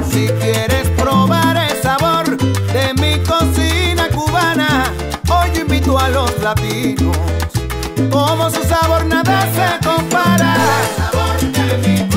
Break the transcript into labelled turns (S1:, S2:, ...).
S1: Si quieres probar el sabor de mi cocina cubana, hoy yo invito a los latinos, como su sabor nada se compara. El sabor de mi